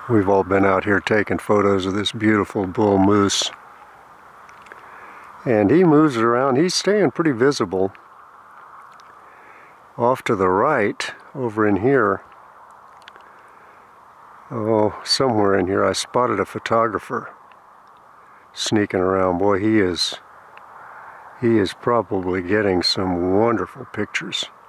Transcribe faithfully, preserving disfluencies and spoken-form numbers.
We've all been out here taking photos of this beautiful bull moose. And he moves around. He's staying pretty visible. Off to the right, over in here, oh, somewhere in here, I spotted a photographer sneaking around. Boy, he is, he is probably getting some wonderful pictures.